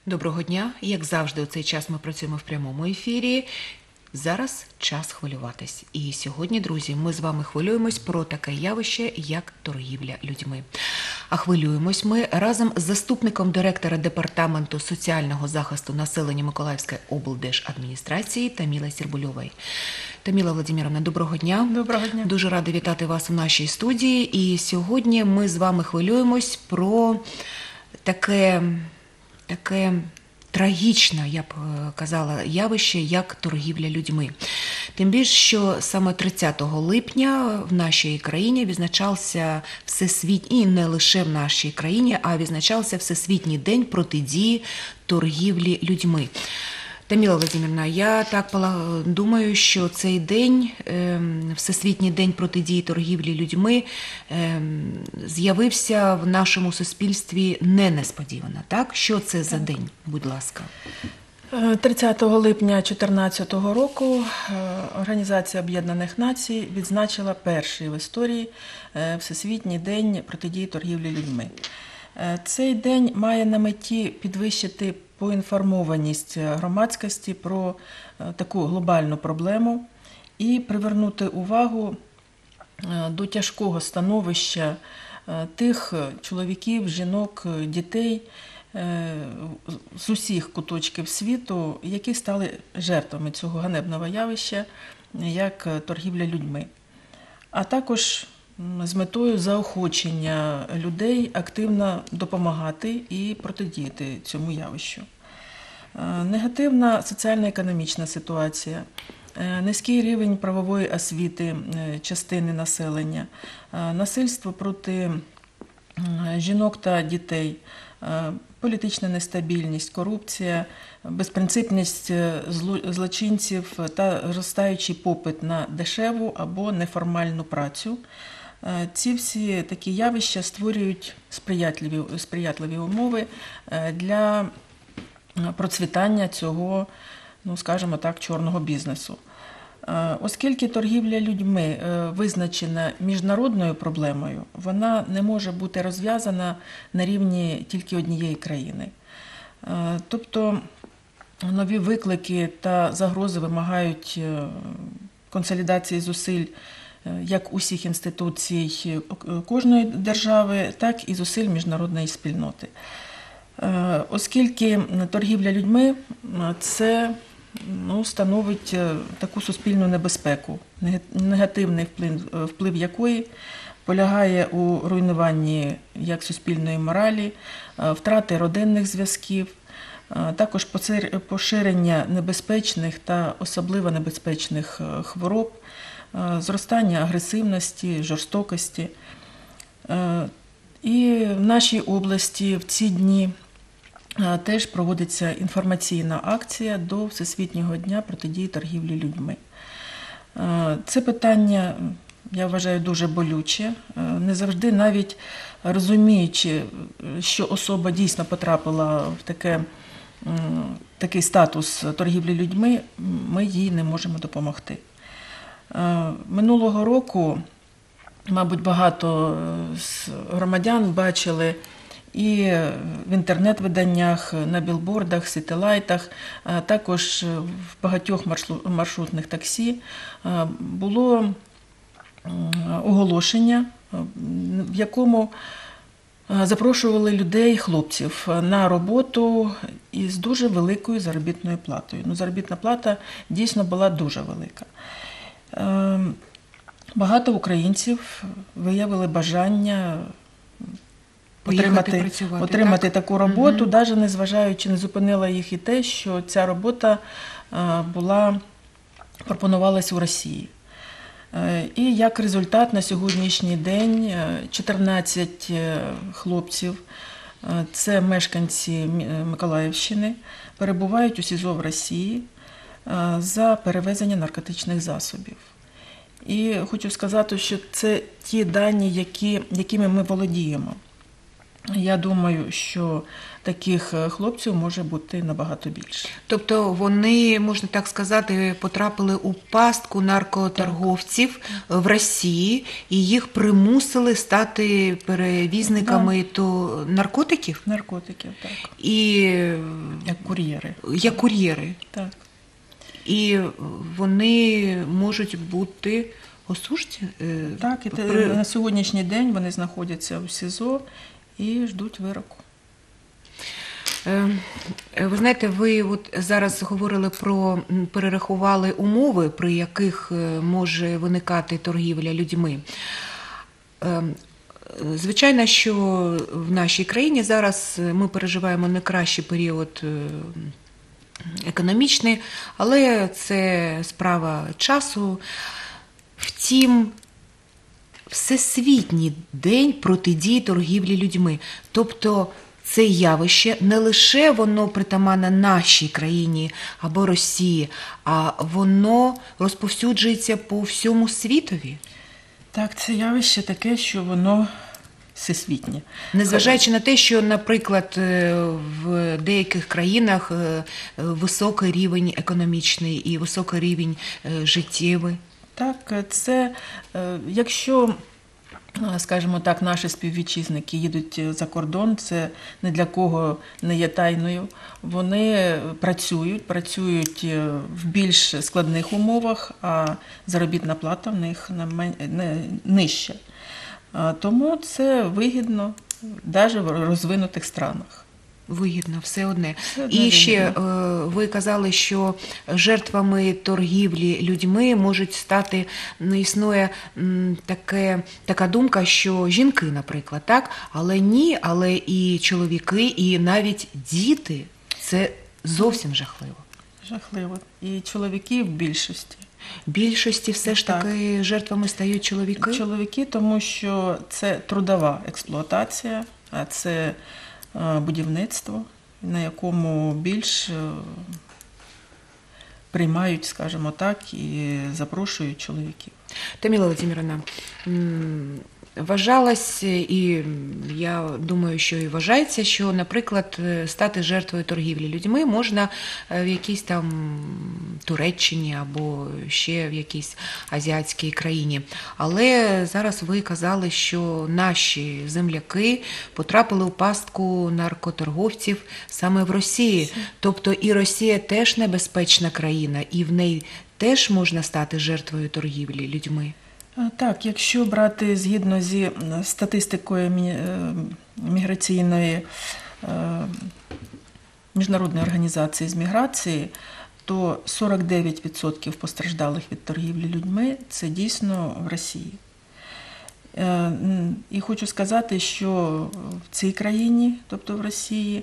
Доброго дня. Як завжди, у цей час ми працюємо в прямому ефірі. Зараз час хвилюватись. І сьогодні, друзі, ми з вами хвилюємось про таке явище, як торгівля людьми. А хвилюємось ми разом з заступником директора Департаменту соціального захисту населення Миколаївської облдержадміністрації Тамілою Сірбульовою. Таміла Владимировна, доброго дня. Доброго дня. Дуже рада вітати вас у нашій студії. І сьогодні ми з вами хвилюємось про таке трагічне, я б казала, явище, як торгівля людьми. Тим більше, що саме 30 липня в нашій країні відзначався всесвітній, і не лише в нашій країні, а відзначався Всесвітній день протидії торгівлі людьми. Таміла Владимировна, я так думаю, що цей день, Всесвітній день протидії торгівлі людьми, з'явився в нашому суспільстві несподівано. Так? Що це за день, будь ласка? 30 липня 2014 року Організація Об'єднаних Націй відзначила перший в історії Всесвітній день протидії торгівлі людьми. Цей день має на меті підвищити поінформованість громадськості про таку глобальну проблему і привернути увагу до тяжкого становища тих чоловіків, жінок, дітей з усіх куточків світу, які стали жертвами цього ганебного явища, як торгівля людьми. А також з метою заохочення людей активно допомагати і протидіяти цьому явищу. Негативна соціально-економічна ситуація, низький рівень правової освіти частини населення, насильство проти жінок та дітей, політична нестабільність, корупція, безпринципність злочинців та зростаючий попит на дешеву або неформальну працю. Ці всі такі явища створюють сприятливі умови для процвітання цього, скажімо так, чорного бізнесу. Оскільки торгівля людьми визначена міжнародною проблемою, вона не може бути розв'язана на рівні тільки однієї країни. Тобто нові виклики та загрози вимагають консолідації зусиль як усіх інституцій кожної держави, так і зусиль міжнародної спільноти. Оскільки торгівля людьми – це становить таку суспільну небезпеку, негативний вплив якої полягає у руйнуванні як суспільної моралі, втрати родинних зв'язків, також поширення небезпечних та особливо небезпечних хвороб, зростання агресивності, жорстокості. І в нашій області в ці дні теж проводиться інформаційна акція до Всесвітнього дня протидії торгівлі людьми. Це питання, я вважаю, дуже болюче. Не завжди, навіть розуміючи, що особа дійсно потрапила в такий статус торгівлі людьми, ми їй не можемо допомогти. Минулого року, мабуть, багато громадян бачили і в інтернет-виданнях, на білбордах, сітилайтах, також в багатьох маршрутних таксі було оголошення, в якому запрошували людей, хлопців, на роботу із дуже великою заробітною платою. Заробітна плата дійсно була дуже велика. Багато українців виявили бажання отримати таку роботу, навіть незважаючи, не зупинила їх і те, що ця робота пропонувалась у Росії. І як результат на сьогоднішній день 14 хлопців, це мешканці Миколаївщини, перебувають у СІЗО в Росії за перевезення наркотичних засобів. І хочу сказати, що це ті дані, якими ми володіємо. Я думаю, що таких хлопців може бути набагато більше. Тобто вони, можна так сказати, потрапили у пастку наркоторговців в Росії і їх примусили стати перевізниками то наркотиків Наркотиків, так. і Як кур'єри. як кур'єри. Так. І вони можуть бути осуждені? Так, і на сьогоднішній день вони знаходяться в СІЗО і ждуть вироку. Ви знаєте, ви от зараз говорили перерахували умови, при яких може виникати торгівля людьми. Звичайно, що в нашій країні зараз ми переживаємо не кращий період економічний, але це справа часу. Втім, Всесвітній день протидії торгівлі людьми. Тобто це явище не лише воно притаманне нашій країні або Росії, а воно розповсюджується по всьому світові. Так, це явище таке, що воно всесвітнє. Незважаючи на те, що, наприклад, в деяких країнах високий рівень економічний і високий рівень життєвий. Так, це, якщо, скажімо так, наші співвітчизники їдуть за кордон, це ні для кого не є тайною. Вони працюють в більш складних умовах, а заробітна плата в них нижча. Тому це вигідно навіть в розвинутих странах. Вигідно, все одне. І ще ви казали, що жертвами торгівлі людьми можуть стати, існує така думка, що жінки, наприклад, так? Але ні, але і чоловіки, і навіть діти. Це зовсім жахливо. Жахливо. І чоловіки в більшості. В більшості все ж таки жертвами стають чоловіки? Чоловіки, тому що це трудова експлуатація, а це будівництво, на якому більш приймають, скажімо так, і запрошують чоловіків. Таміла Володимирівна, вважалось, і я думаю, що і вважається, що, наприклад, стати жертвою торгівлі людьми можна в якійсь там Туреччині або ще в якійсь азіатській країні. Але зараз ви казали, що наші земляки потрапили у пастку наркоторговців саме в Росії. Тобто і Росія теж небезпечна країна, і в неї теж можна стати жертвою торгівлі людьми. Так, якщо брати згідно зі статистикою міграційної міжнародної організації з міграції, то 49% постраждалих від торгівлі людьми – це дійсно в Росії. І хочу сказати, що в цій країні, тобто в Росії,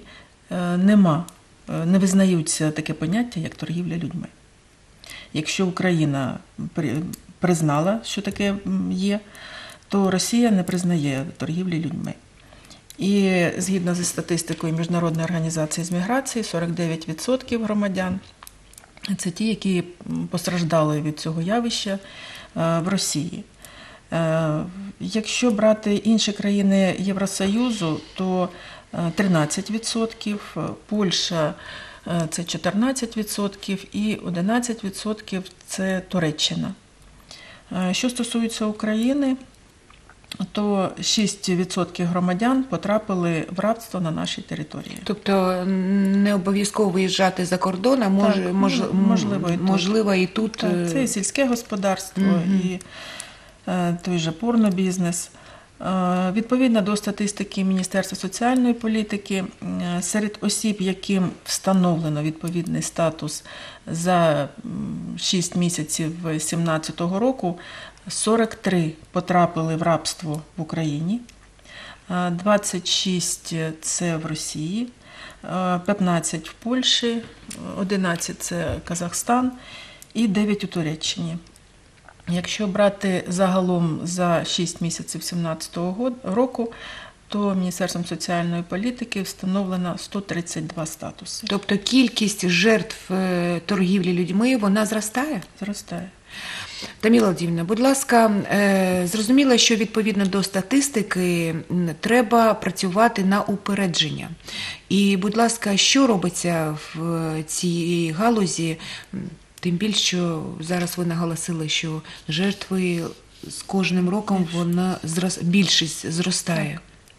не визнаються таке поняття, як торгівля людьми. Якщо Україна признала, що таке є, то Росія не признає торгівлі людьми. І згідно зі статистикою Міжнародної організації з міграції, 49% громадян – це ті, які постраждали від цього явища в Росії. Якщо брати інші країни Євросоюзу, то 13%, Польща – це 14% і 11% – це Туреччина. Що стосується України, то 6% громадян потрапили в рабство на нашій території. Тобто не обов'язково виїжджати за кордон, а можливо і тут. Так, це і сільське господарство, і той же порнобізнес. Відповідно до статистики Міністерства соціальної політики, серед осіб, яким встановлено відповідний статус за 6 місяців 2017 року, 43 потрапили в рабство в Україні, 26 – це в Росії, 15 – в Польщі, 11 – це Казахстан і 9 – у Туреччині. Якщо брати загалом за 6 місяців 2017 року, то Міністерством соціальної політики встановлено 132 статуси. Тобто кількість жертв торгівлі людьми, вона зростає? Зростає. Таміла Владимирівна, будь ласка, зрозуміло, що відповідно до статистики треба працювати на упередження. І, будь ласка, що робиться в цій галузі? Тим більше, що зараз ви наголосили, що жертви з кожним роком більшість зростає.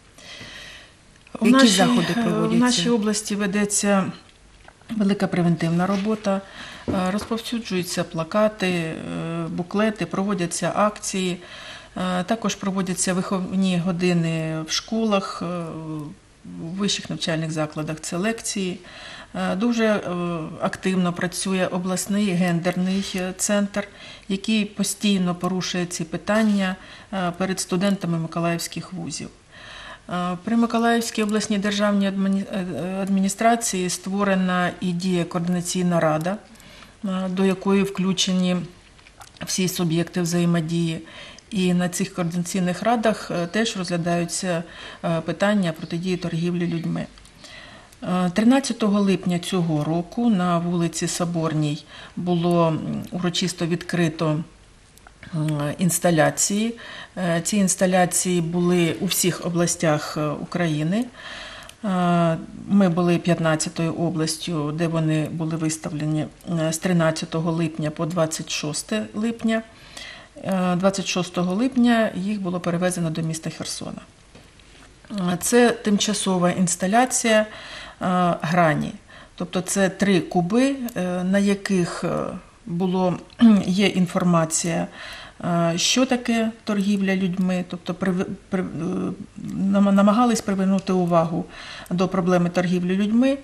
Які заходи проводяться? В нашій області ведеться велика превентивна робота, розповсюджуються плакати, буклети, проводяться акції, також проводяться виховні години в школах, в вищих навчальних закладах, це лекції. Дуже активно працює обласний гендерний центр, який постійно порушує ці питання перед студентами миколаївських вузів. При Миколаївській обласній державній адміністрації створена і діє координаційна рада, до якої включені всі суб'єкти взаємодії. І на цих координаційних радах теж розглядаються питання протидії торгівлі людьми. 13 липня цього року на вулиці Соборній було урочисто відкрито інсталяції. Ці інсталяції були у всіх областях України. Ми були 15-ю областю, де вони були виставлені з 13 липня по 26 липня. 26 липня їх було перевезено до міста Херсона. Це тимчасова інсталяція грані. Тобто це 3 куби, на яких є інформація, що таке торгівля людьми, тобто намагались привернути увагу до проблеми торгівлі людьми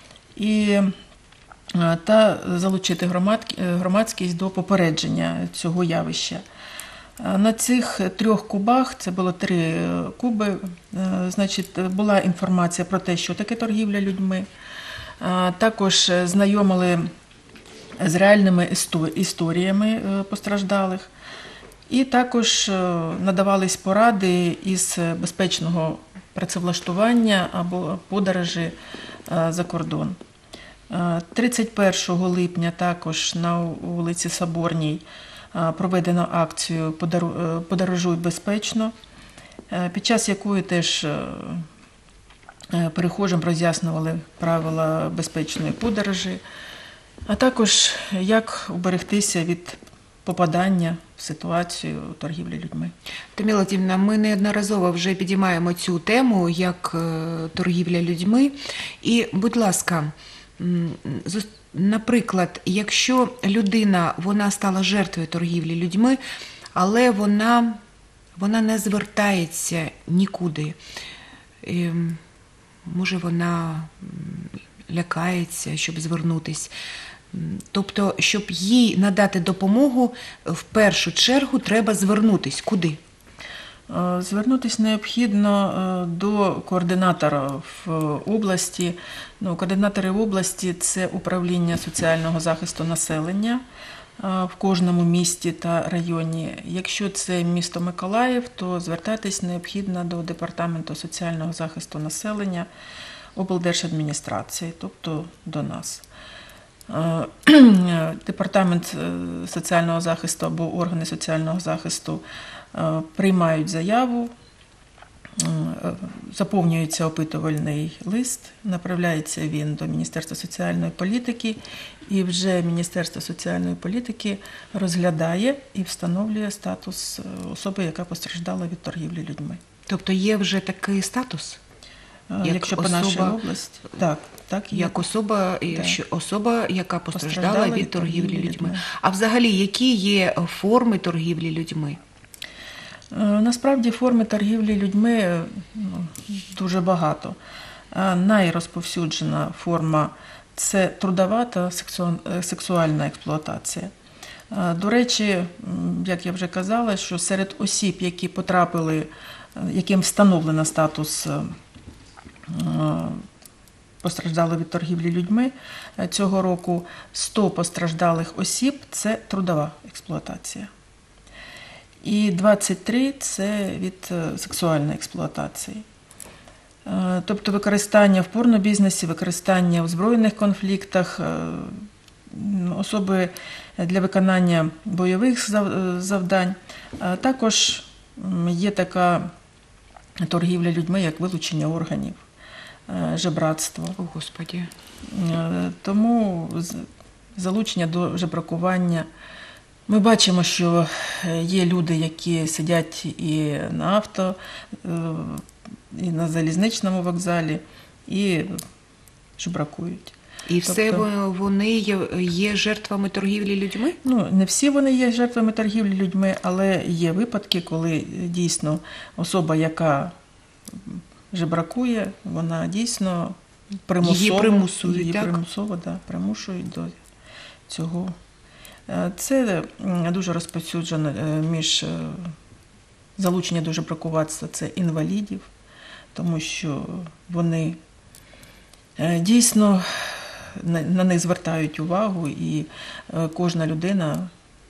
та залучити громадськість до попередження цього явища. На цих 3 кубах, це було 3 куби, значить, була інформація про те, що таке торгівля людьми. Також знайомили з реальними історіями постраждалих. І також надавались поради із безпечного працевлаштування або подорожі за кордон. 31 липня також на вулиці Соборній проведено акцію «Подорожуй безпечно», під час якої теж перехожим роз'яснювали правила безпечної подорожі, а також як уберегтися від попадання в ситуацію торгівлі людьми. Таміла Владимирівна, ми неодноразово вже підіймаємо цю тему, як торгівля людьми. І, будь ласка, наприклад, якщо людина, вона стала жертвою торгівлі людьми, але вона не звертається нікуди, може вона лякається, щоб звернутися. Тобто, щоб їй надати допомогу, в першу чергу треба звернутися. Куди? Звернутися необхідно до координатора в області. Координатори в області – це управління соціального захисту населення в кожному місті та районі. Якщо це місто Миколаїв, то звертатись необхідно до Департаменту соціального захисту населення облдержадміністрації, тобто до нас. Департамент соціального захисту або органи соціального захисту приймають заяву, заповнюється опитувальний лист, направляється він до Міністерства соціальної політики, і вже Міністерство соціальної політики розглядає і встановлює статус особи, яка постраждала від торгівлі людьми. Тобто є вже такий статус? Якщо по нашій області, так є. Як особа, яка постраждала від торгівлі людьми. А взагалі, які є форми торгівлі людьми? Насправді форми торгівлі людьми дуже багато. Найрозповсюджена форма – це трудова та сексуальна експлуатація. До речі, як я вже казала, що серед осіб, які потрапили, яким встановлено статус постраждали від торгівлі людьми, цього року 100 постраждалих осіб – це трудова експлуатація. І 23 – це від сексуальної експлуатації. Тобто використання в порнобізнесі, використання в збройних конфліктах, особи для виконання бойових завдань. Також є така торгівля людьми, як вилучення органів, жебратство. О, Господі. Тому залучення до жебракування. Ми бачимо, що є люди, які сидять і на авто, і на залізничному вокзалі, і жебракують. І все вони є жертвами торгівлі людьми? Ну, не всі вони є жертвами торгівлі людьми, але є випадки, коли дійсно особа, яка жебракує, вона дійсно примушують до цього. Це дуже розповсюджено між залучення до жебракуватства, це інвалідів, тому що вони дійсно на них звертають увагу, і кожна людина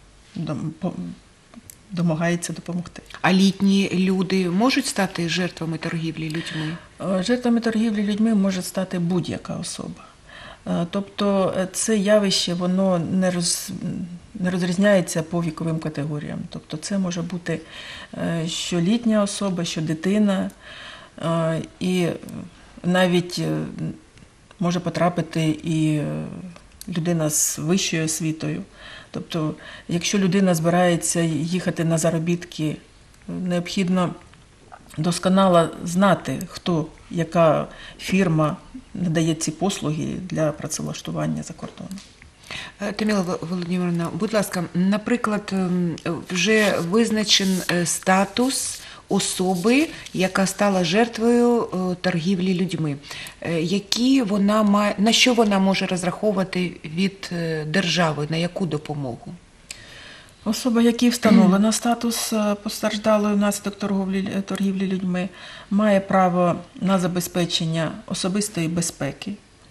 домагається допомогти. А літні люди можуть стати жертвами торгівлі людьми? Жертвами торгівлі людьми може стати будь-яка особа. Тобто це явище, воно не розрізняється по віковим категоріям. Тобто це може бути що літня особа, що дитина, і навіть може потрапити і людина з вищою освітою. Тобто, якщо людина збирається їхати на заробітки, необхідно досконало знати, яка фірма надає ці послуги для працевлаштування за кордоном. Таміла Володимирівна, будь ласка, наприклад, вже визначен статус особи, яка стала жертвою торгівлі людьми. На що вона може розраховувати від держави, на яку допомогу? Особа, якій встановлено статус постраждалої внаслідок торгівлі людьми, має право на забезпечення особистої безпеки,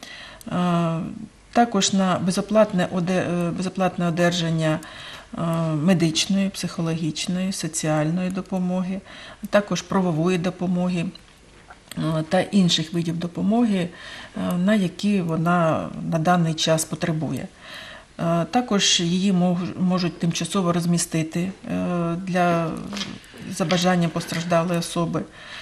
також на безоплатне одержання медичної, психологічної, соціальної допомоги, також правової допомоги та інших видів допомоги, на які вона на даний час потребує. Також її можуть тимчасово розмістити за бажанням постраждалої особи.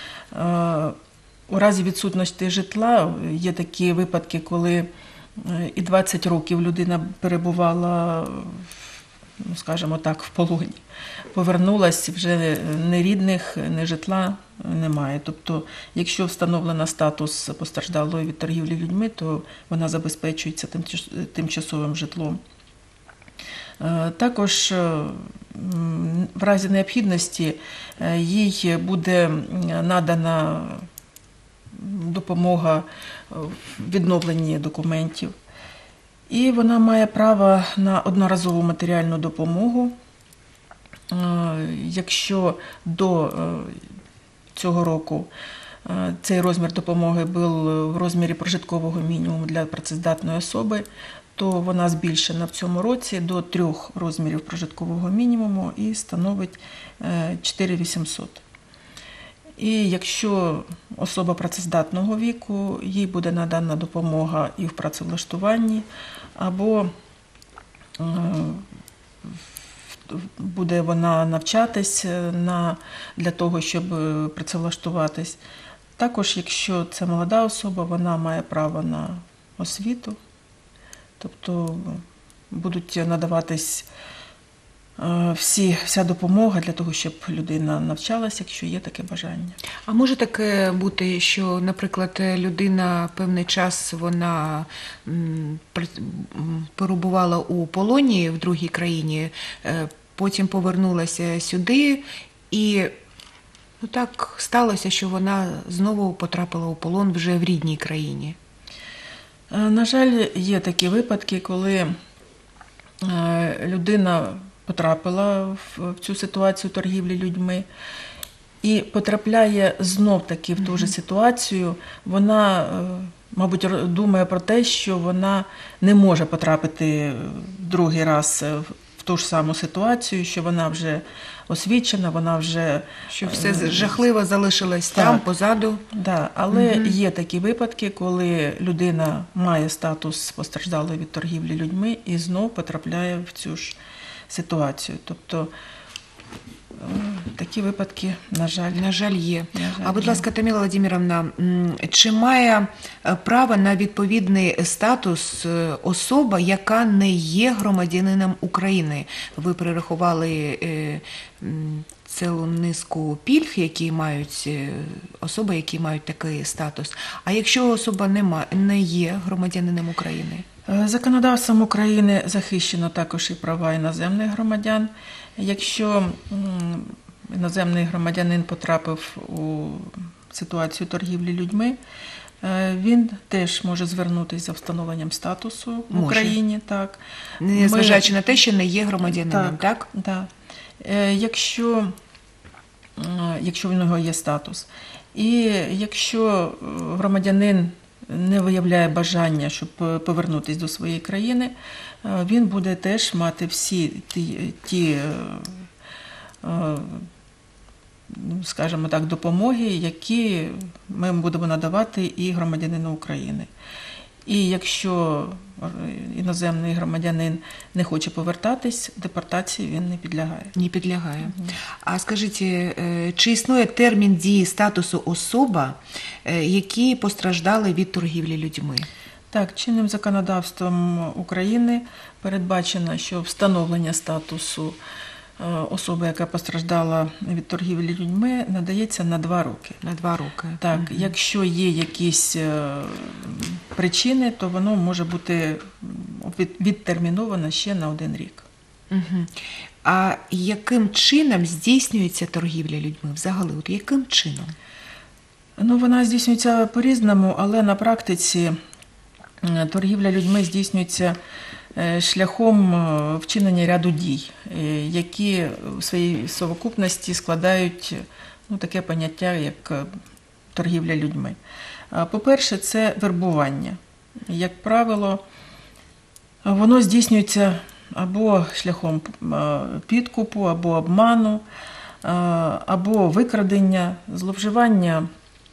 У разі відсутності житла є такі випадки, коли і 20 років людина перебувала, скажімо так, в полоні. Повернулась, вже ні рідних, ні житла немає. Тобто, якщо встановлено статус постраждалої від торгівлі людьми, то вона забезпечується тимчасовим житлом. Також в разі необхідності їй буде надана допомога в відновленні документів. І вона має право на одноразову матеріальну допомогу, якщо до цього року цей розмір допомоги був в розмірі прожиткового мінімуму для працездатної особи, то вона збільшена в цьому році до 3 розмірів прожиткового мінімуму і становить 4800. І якщо особа працездатного віку, їй буде надана допомога і в працевлаштуванні, або буде вона навчатись для того, щоб працевлаштуватись. Також, якщо це молода особа, вона має право на освіту, тобто будуть надаватись вся допомога для того, щоб людина навчалася, якщо є таке бажання. А може таке бути, що, наприклад, людина певний час вона перебувала у полоні в другій країні, потім повернулася сюди і так сталося, що вона знову потрапила у полон вже в рідній країні? На жаль, є такі випадки, коли людина потрапила в цю ситуацію торгівлі людьми і потрапляє знов-таки в ту ж ситуацію. Вона, мабуть, думає про те, що вона не може потрапити другий раз в в ту ж саму ситуацію, що вона вже освічена, вона вже... Що все жахливо залишилось Так. там, позаду. Да, але є такі випадки, коли людина має статус постраждалої від торгівлі людьми і знов потрапляє в цю ж ситуацію. Тобто такі випадки, на жаль. На жаль, є. На жаль, А будь є. ласка, Таміла Владимировна, чи має право на відповідний статус особа, яка не є громадянином України? Ви перерахували цілу низку пільг, які мають особи, які мають такий статус. А якщо особа не є громадянином України? Законодавством України захищено також і права іноземних громадян. Якщо іноземний громадянин потрапив у ситуацію торгівлі людьми, він теж може звернутися за встановленням статусу в Може. Україні. Так. Незважаючи на те, що не є громадянином, так? Так. Якщо в нього є статус. І якщо громадянин не виявляє бажання, щоб повернутися до своєї країни, він буде теж мати всі ті, скажімо так, допомоги, які ми будемо надавати і громадянину України. І якщо іноземний громадянин не хоче повертатись, депортації він не підлягає. Не підлягає. А скажіть, чи існує термін дії статусу особа, які постраждали від торгівлі людьми? Так, чинним законодавством України передбачено, що встановлення статусу особи, яка постраждала від торгівлі людьми, надається на 2 роки. На 2 роки. Так, якщо є якісь причини, то воно може бути відтерміновано ще на 1 рік. Угу. А яким чином здійснюється торгівля людьми? Взагалі, от яким чином? Ну, вона здійснюється по-різному, але на практиці торгівля людьми здійснюється шляхом вчинення ряду дій, які в своїй совокупності складають таке поняття, як торгівля людьми. По-перше, це вербування. Як правило, воно здійснюється або шляхом підкупу, або обману, або викрадення, зловживання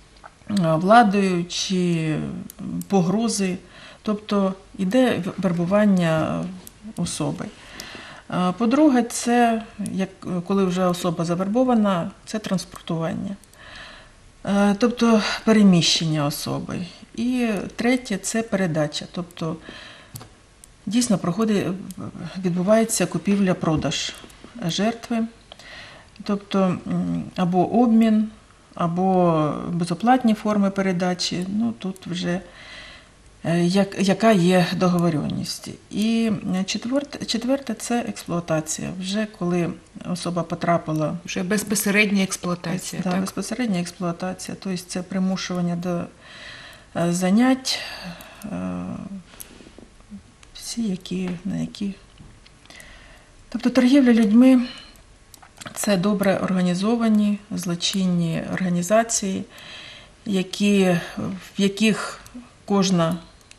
владою чи погрози. Тобто йде вербування особи. По-друге, це, коли вже особа завербована, це транспортування, тобто переміщення особи. І третє – це передача, тобто дійсно відбувається купівля-продаж жертви, тобто або обмін, або безоплатні форми передачі, тут вже яка є договоренність. І четверте – це експлуатація. Вже коли особа потрапила... Вже безпосередня експлуатація, так? Безпосередня експлуатація. Тобто це примушування до занять, на які... Тобто торгівля людьми – це добре організовані злочинні організації, в яких кожна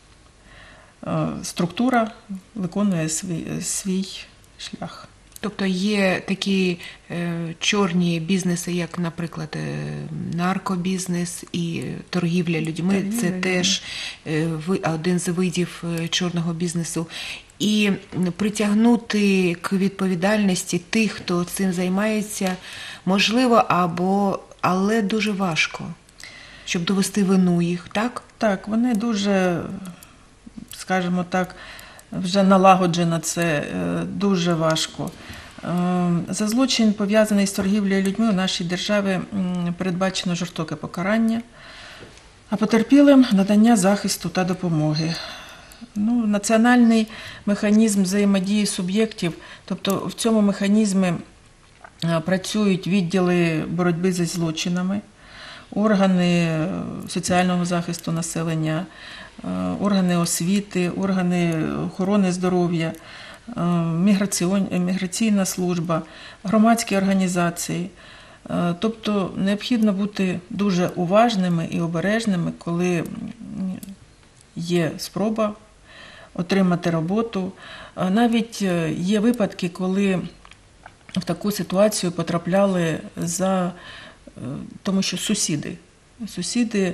структура виконує свій шлях. Тобто є такі чорні бізнеси, як, наприклад, наркобізнес і торгівля людьми. Це теж один з видів чорного бізнесу. І притягнути к відповідальності тих, хто цим займається, можливо, але дуже важко, щоб довести вину їх, так? Так, вони дуже, скажімо так, вже налагоджено це дуже важко. За злочин, пов'язаний з торгівлею людьми, у нашій державі передбачено жорстоке покарання, а потерпілим надання захисту та допомоги. Національний механізм взаємодії суб'єктів, тобто в цьому механізмі працюють відділи боротьби зі злочинами, органи соціального захисту населення, органи освіти, органи охорони здоров'я, міграційна служба, громадські організації. Тобто необхідно бути дуже уважними і обережними, коли є спроба отримати роботу. Навіть є випадки, коли в таку ситуацію потрапляли тому що сусіди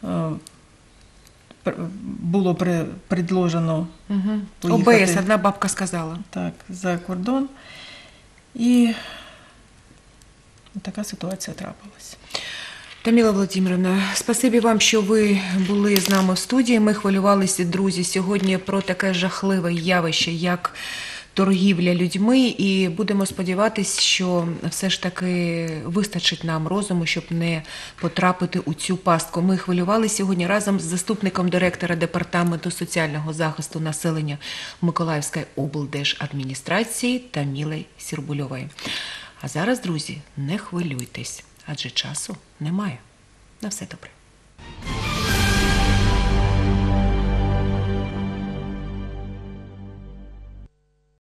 було предложено поїхати ОБС, одна бабка сказала. так, за кордон, і така ситуація трапилась. Таміла Володимирівна, спасибі вам, що ви були з нами в студії. Ми хвилювалися, друзі, сьогодні про таке жахливе явище, як торгівля людьми, і будемо сподіватися, що все ж таки вистачить нам розуму, щоб не потрапити у цю пастку. Ми хвилювалися сьогодні разом з заступником директора Департаменту соціального захисту населення Миколаївської облдержадміністрації Тамілою Сірбульовою. А зараз, друзі, не хвилюйтесь, адже часу немає. На все добре.